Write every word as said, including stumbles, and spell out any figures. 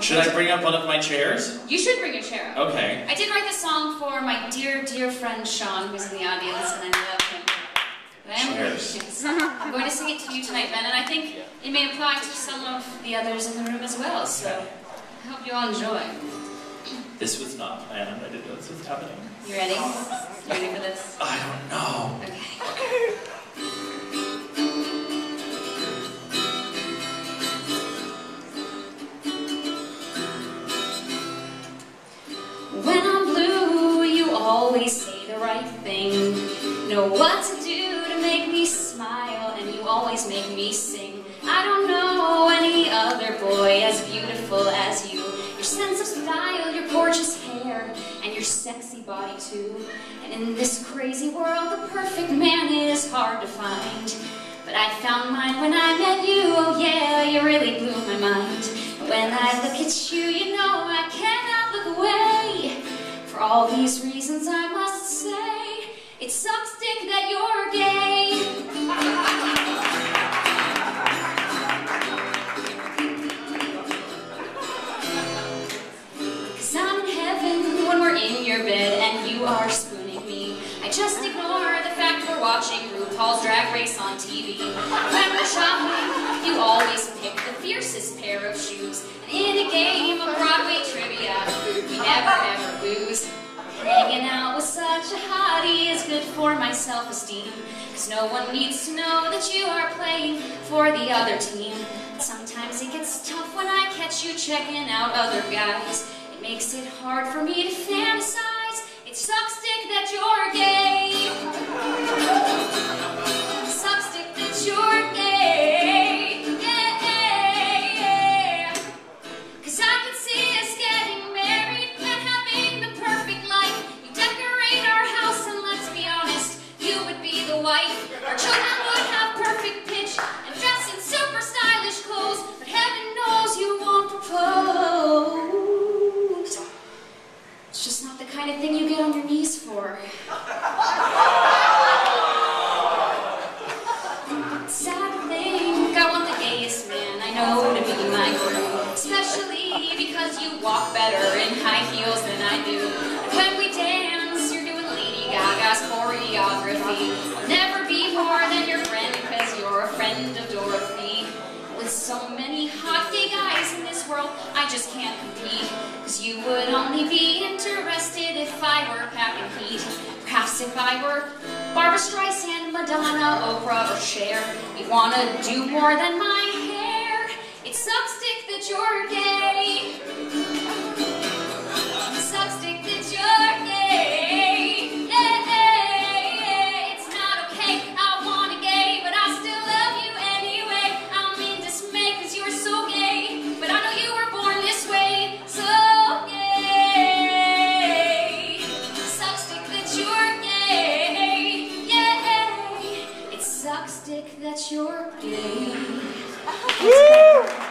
Should I bring up one of my chairs? You should bring your chair up. Okay. I did write the song for my dear, dear friend Sean, who's in the audience, and I love him. Cheers. Yes. I'm going to sing it to you tonight, Ben, and I think it may apply to some of the others in the room as well, so I hope you all enjoy. This was not planned. I didn't know this was happening. You ready? You ready for this? I don't know. Okay. When I'm blue, you always say the right thing. Know what to do to make me smile, and you always make me sing. I don't know any other boy as beautiful as you. Your sense of style, your gorgeous hair, and your sexy body too. And in this crazy world, the perfect man is hard to find. But I found mine when I met you, oh yeah, you really blew my mind. And when I look at you, you know I cannot look away. For all these reasons I must say, it sucks dick that you're gay. Cause I'm in heaven when we're in your bed and you are spooning me. I just ignore the fact we're watching RuPaul's Drag Race on T V. When we're shopping, you always pick the fiercest pair of shoes. And in a game of Broadway trivia, we never ever lose. Hanging out with such a hottie is good for my self-esteem. Cause no one needs to know that you are playing for the other team. But sometimes it gets tough when I catch you checking out other guys. It makes it hard for me to fantasize. It sucks dick that you're gay. Sucks dick that you're gay. Yeah, yeah. Cause I could see us getting married and having the perfect life. You decorate our house and let's be honest, you would be the wife. Our children would have perfect pitch and dress in super stylish clothes. But heaven knows you won't propose. It's just not the kind of thing you get on your knees for. Sad to think I want the gayest man I know to be my groom. Especially because you walk better in high heels than I do. And when we dance, you're doing Lady Gaga's choreography. I'll never be more than your friend because you're a friend of Dorothy. With so many hot gay guys in this world, I just can't compete. Cause you would only be interested if I were packing heat. Perhaps if I were Barbara Streisand, Madonna, Oprah, or Cher. You'd wanna do more than my hair. It sucks dick that you're gay. It sucks dick that you're gay. Yeah, yeah, it's not okay. I want a gay, but I still love you anyway. I'm in dismay cause you're so gay. But I know you were born this way. So gay. Sucks dick that you're gay. Yeah, it sucks dick that you're gay.